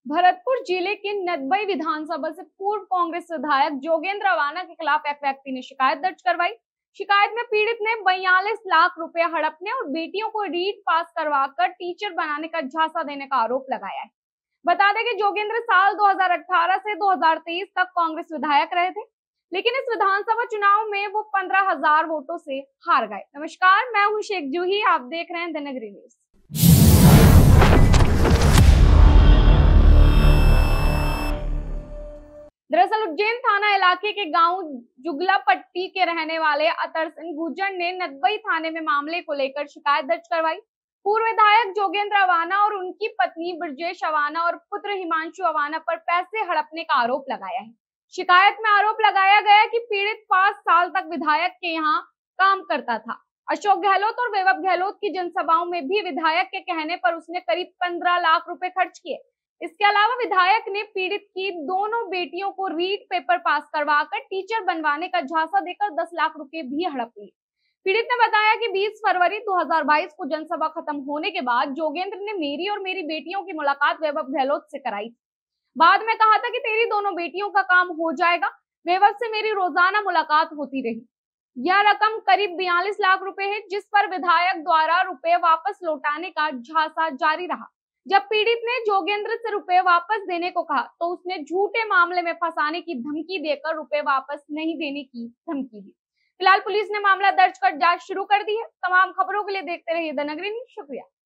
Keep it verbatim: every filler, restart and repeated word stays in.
भरतपुर जिले के नदबई विधानसभा से पूर्व कांग्रेस विधायक जोगेंद्र अवाना के खिलाफ एक व्यक्ति ने शिकायत दर्ज करवाई। शिकायत में पीड़ित ने बयालीस लाख रुपए हड़पने और बेटियों को रीट पास करवाकर टीचर बनाने का झांसा देने का आरोप लगाया है। बता दें कि जोगेंद्र साल दो हज़ार अठारह से दो हज़ार तेईस तक कांग्रेस विधायक रहे थे, लेकिन इस विधानसभा चुनाव में वो पंद्रह हजार वोटों से हार गए। नमस्कार, मैं हूं शेख जूही, आप देख रहे हैं द नगरी न्यूज। दरअसल उज्जैन थाना इलाके के गांव जुगला पट्टी के रहने वाले अतर सिंह गुर्जर ने नदबई थाने में मामले को लेकर शिकायत दर्ज करवाई। पूर्व विधायक जोगेंद्र अवाना और उनकी पत्नी ब्रजेश अवाना और पुत्र हिमांशु अवाना पर पैसे हड़पने का आरोप लगाया है। शिकायत में आरोप लगाया गया कि पीड़ित पांच साल तक विधायक के यहाँ काम करता था। अशोक गहलोत और वैभव गहलोत की जनसभाओं में भी विधायक के कहने पर उसने करीब पंद्रह लाख रुपए खर्च किए। इसके अलावा विधायक ने पीड़ित की दोनों बेटियों को रीट पेपर पास करवाकर टीचर बनवाने का झांसा देकर दस लाख रुपए भी हड़प लिए। पीड़ित ने बताया कि बीस फरवरी दो हज़ार बाईस को जनसभा खत्म होने के बाद जोगेंद्र ने मेरी और मेरी बेटियों की मुलाकात वैभव गहलोत से कराई। बाद में कहा था कि तेरी दोनों बेटियों का काम हो जाएगा। वैभव से मेरी रोजाना मुलाकात होती रही। यह रकम करीब बयालीस लाख रुपए है, जिस पर विधायक द्वारा रुपए वापस लौटाने का झांसा जारी रहा। जब पीड़ित ने जोगेंद्र से रुपए वापस देने को कहा तो उसने झूठे मामले में फंसाने की धमकी देकर रुपए वापस नहीं देने की धमकी दी। फिलहाल पुलिस ने मामला दर्ज कर जांच शुरू कर दी है। तमाम खबरों के लिए देखते रहिए द नगरी न्यूज। शुक्रिया।